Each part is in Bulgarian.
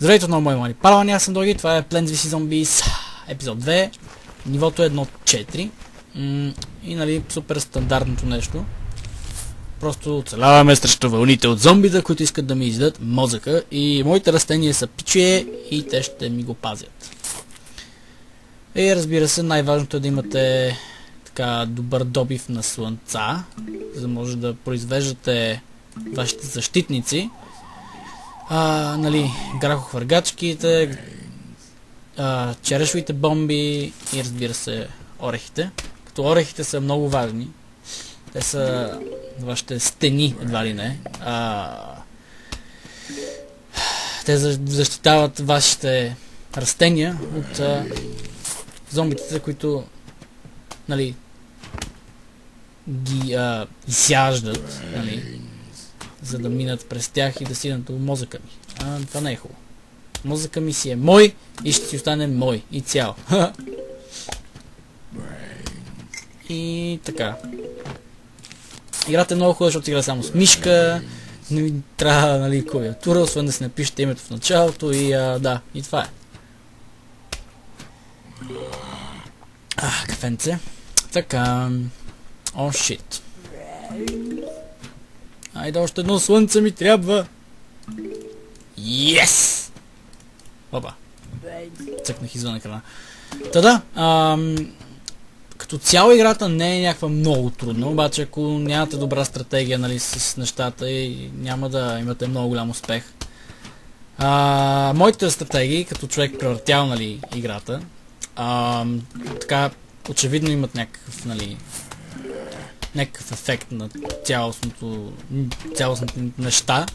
Здравейте отново, мои мали паралани, аз съм Доги, това е Plants vs Zombies, епизод 2, нивото е 1.4 и нали супер стандартното нещо. Просто оцеляваме срещу вълните от зомбита, които искат да ми издадат мозъка и моите растения са пичие и те ще ми го пазят. И разбира се, най-важното е да имате така добър добив на слънца, за да може да произвеждате вашите защитници. Нали, грахохвъргачките, черешовите бомби и разбира се орехите. Като орехите са много важни. Те са вашите стени, едва ли не. Те защитават вашите растения от зомбитите, които нали ги изяждат, нали, за да минат през тях и да стигнат до мозъка ми. Това не е хубаво. Мозъка ми си е мой и ще си остане мой и цял. И така. Играта е много хубава, защото игра само с мишка. Не ви трябва, нали, клавиатура, освен да си напишете името в началото и да, и това е. Кафенце. Така. О, шит. Айде, още едно слънце ми трябва. Yes! Опа. Цъкнах извън екрана. Та като цяло играта не е някаква много трудна, обаче ако нямате добра стратегия, нали, с нещата и няма да имате много голям успех. Моите стратегии, като човек превъртял, нали, играта, така очевидно имат някакъв, нали, някакъв ефект на цялостните неща.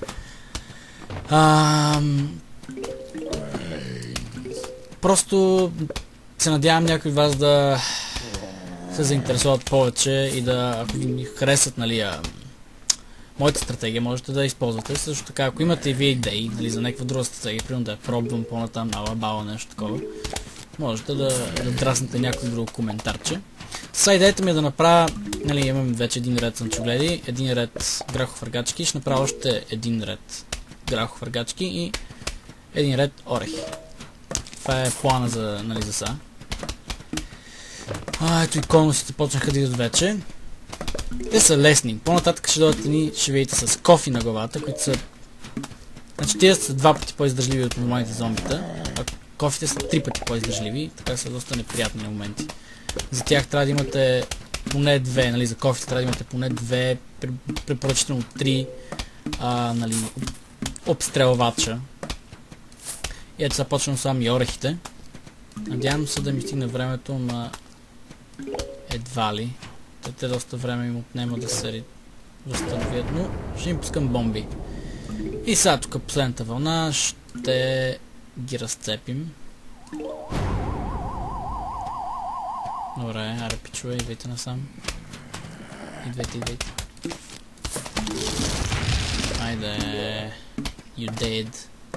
Просто се надявам някои от вас да се заинтересуват повече и да, ако ви харесат, нали, моята стратегия, можете да използвате. Също така, ако имате и вие идеи, нали, за някаква друга стратегия, примерно да я пробвам по-натам, бала, нещо такова, можете да драснете някой друго коментарче. Сега идеята ми е да направя, нали, имам вече един ред слънчогледи, един ред грахохвъргачки, ще направя още един ред грахохвъргачки и един ред орехи. Това е плана за, нали, за сега. Ето и конусите почнаха да идват вече. Те са лесни. По-нататък ще дойдат едни, ще видите, с кофи на главата, които са... Значи тия са 2 пъти по-издържливи от нормалните зомбита, а кофите са 3 пъти по-издържливи, така са доста неприятни моменти. За тях трябва да имате поне 2, нали, за кофите трябва да имате поне 2, препоръчително 3, нали, обстрелвача. И ето започвам само и орехите. Надявам се да ми стигне времето, но едва ли. Те доста време им отнема да се възстановят, но ще им пускам бомби. И сега тук последната вълна ще ги разцепим. Добре, аре пичове, идвайте насам. Идвайте. Айде. You dead.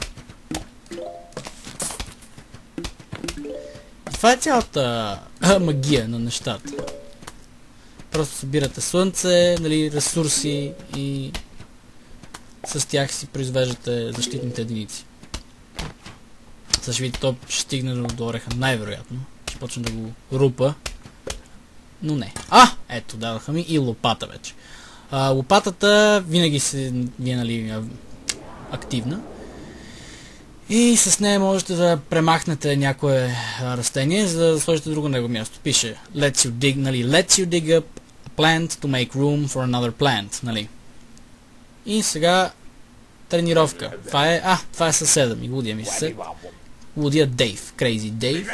И това е цялата магия на нещата. Просто събирате слънце, нали, ресурси и с тях си произвеждате защитните единици. Сега ще видите, то ще стигне до ореха най-вероятно. Ще почне да го рупа. Но не. Ето, дадоха ми и лопата вече. Лопатата винаги е, нали, активна. И с нея можете да премахнете някое растение, за да сложите друго на него място. Пише Lets you dig, нали, Lets you dig up a plant to make room for another plant, нали. И сега тренировка. Това е съседа ми, лудия ми съсед. Лудия Дейв, Crazy Дейв.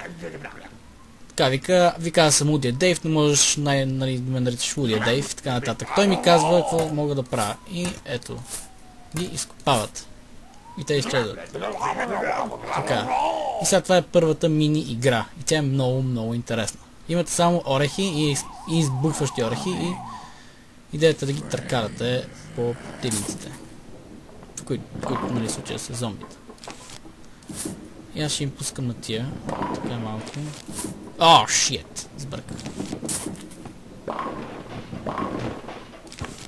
Така, вика аз съм лудия Дейв, но можеш, нали, да ме наричаш лудия Дейв, така нататък. Той ми казва какво мога да правя. И ето, ги изкопават. И те изчезват. Така. И сега това е първата мини игра. И тя е много, много интересна. Имате само орехи и избухващи орехи и идеята е да ги търкарате по птиците. В които, нали, случая са зомбите. И аз ще им пускам на тия. Така малко. Шит! Сбърках.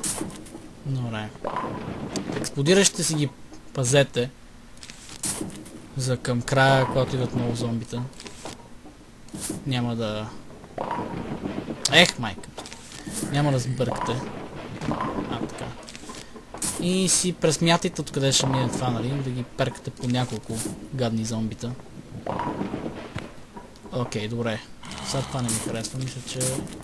Добре. Експлодиращите си ги пазете. за към края, когато идват много зомбита. Няма да... Ех, майка! Няма да сбъркате. Така. И си пресмятайте откъде ще мине това, нали? Да ги перкате по няколко гадни зомбита. Окей, добре. Сега това не ми харесва. Мисля, че...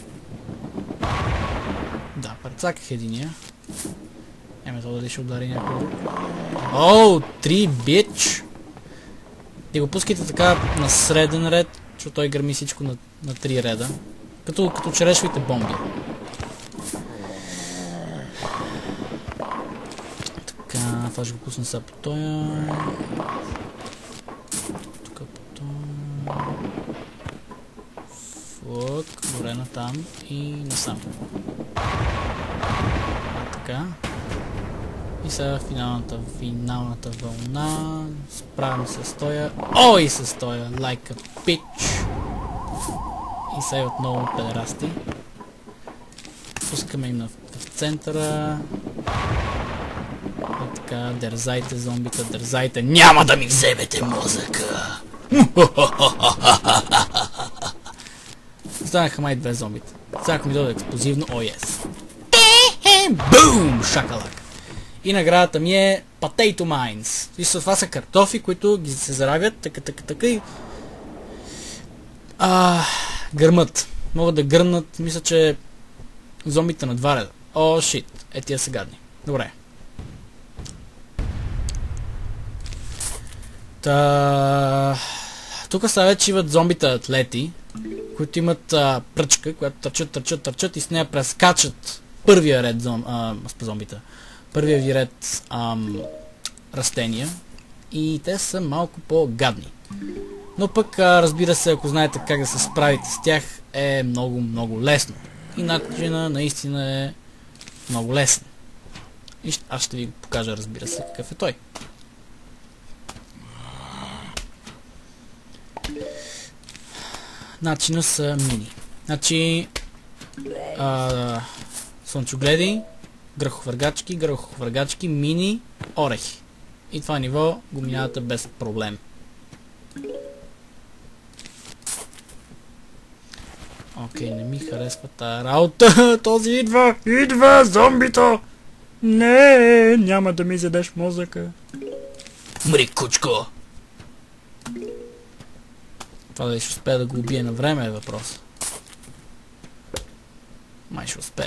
Да, прецаках единия. То дали ще удари някой друг. Оу, 3 бич! И го пускайте така на среден ред, защото той гърми всичко на 3 реда. Като черешвите бомби. Така, това ще го пусна сега по тоя. Тук по тоя. Фук, добре натам и насам. Така. И сега финалната вълна. Справям се с тоя. Ой, с тоя. Like a bitch. И сега отново педерасти. Пускаме им в центъра. И така, дързайте зомбита, дързайте. Няма да ми вземете мозъка! Станаха май 2 зомбита. Сега ако ми дойде експлозивно, о ес. Бум! Шакалак! И наградата ми е Potato Mines. И това са картофи, които ги се заравят така и... гърмат. Могат да гърнат, мисля, че зомбите на 2 реда. О, шит. Тия са гадни. Добре. Тук са вече имат зомбите атлети, които имат пръчка, която търчат и с нея прескачат първия ред зомбита. Първия ви ред растения. И те са малко по-гадни. Но пък, разбира се, ако знаете как да се справите с тях, е много, много лесно. И начинът наистина е много лесен. И аз ще ви покажа, разбира се, какъв е той. Начинът са мини. Значи, слънчогледи, гръховъргачки, мини, орехи. И това ниво го минавате без проблем. Окей, не ми харесва тая работа. Този идва зомбито! Не, няма да ми задеш мозъка. Мри, кучко! Това дали ще успее да го убие на време е въпрос. Май ще успее.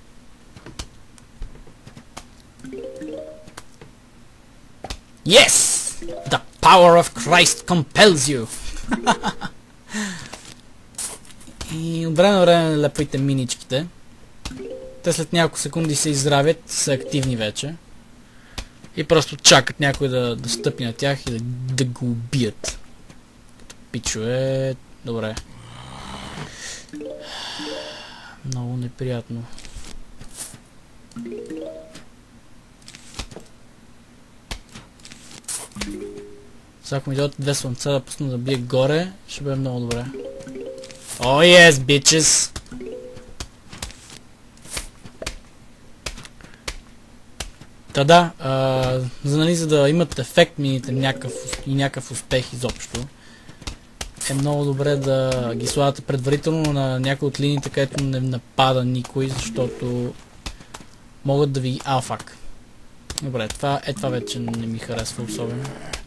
Yes! The power of Christ compels you! И от време на време лепвайте миничките. Те след няколко секунди се изравят, са активни вече. И просто чакат някой да стъпи на тях и да го убият. Като пичове... Добре. Много неприятно. Сега ако ми дойдат 2 слънца да пусна да бие горе, ще бъде много добре. Oh yes, bitches! Да, за да имат ефект мините някакъв успех изобщо, е много добре да ги слагате предварително на някои от линиите, където не напада никой, защото могат да ви алфак. Добре, това вече не ми харесва особено.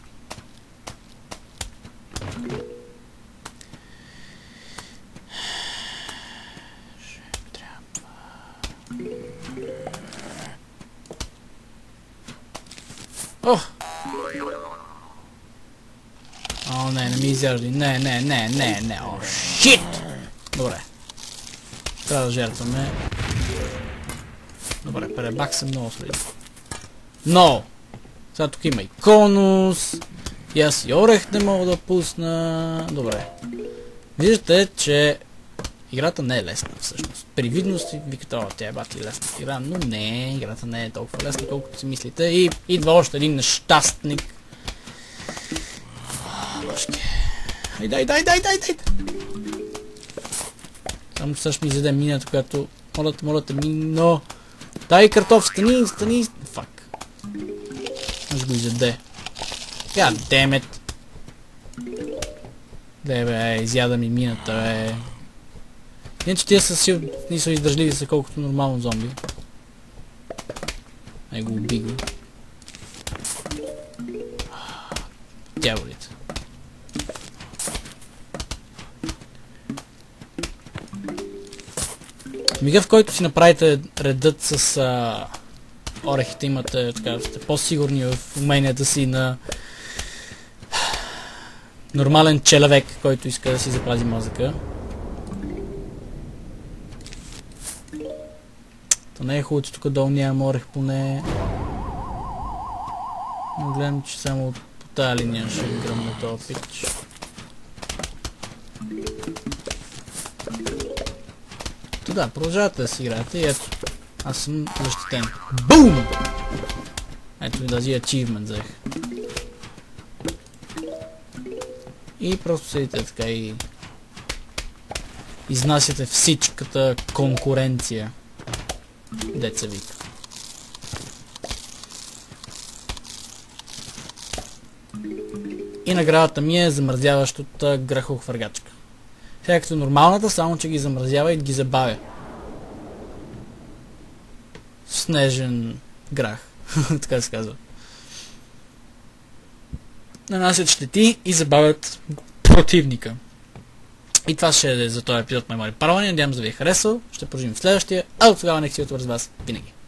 О! О, не ми изяжди. Не. О, шит! Добре. Трябва да жертваме. Добре, перебак се много следи. Но! Сега тук има и конус. И аз и орех не мога да пусна. Добре. Виждате, че играта не е лесна всъщност. Привидно си викате, тя е бати лесна игра, но не, играта не е толкова лесна, колкото си мислите. И идва още един нещастник. Башки. Дай! Само също ми изяде мината, която... Моля те, мино! Дай картоф, стани! Фак. Аз го изяде. God damn it. бе, изяда ми мината, бе. Иначе тия са издържливи са колкото нормално зомби. Ай го уби го. Дяволите. Мига, в който си направите редът с орехите, имате, така, сте по-сигурни в уменията си на нормален човек, който иска да си запази мозъка. То не е хубаво, че тук долу няма орех поне. Но гледам, че само по тази линия ще гръмна този пич. Да, продължавате да си играете и ето, аз съм защитен. Бум! Ето и даже ачивмент взех. И просто седите така и изнасяте всичката конкуренция. Деца вика. И наградата ми е замързяващата грахохвъргачка. Сега като нормалната, само че ги замразява и ги забавя. Снежен грах, така се казва. Нанасят щети и забавят противника. И това ще е за този епизод на мои паравани. Надявам се да ви е харесал. Ще продължим в следващия, а до тогава нека си от вас винаги.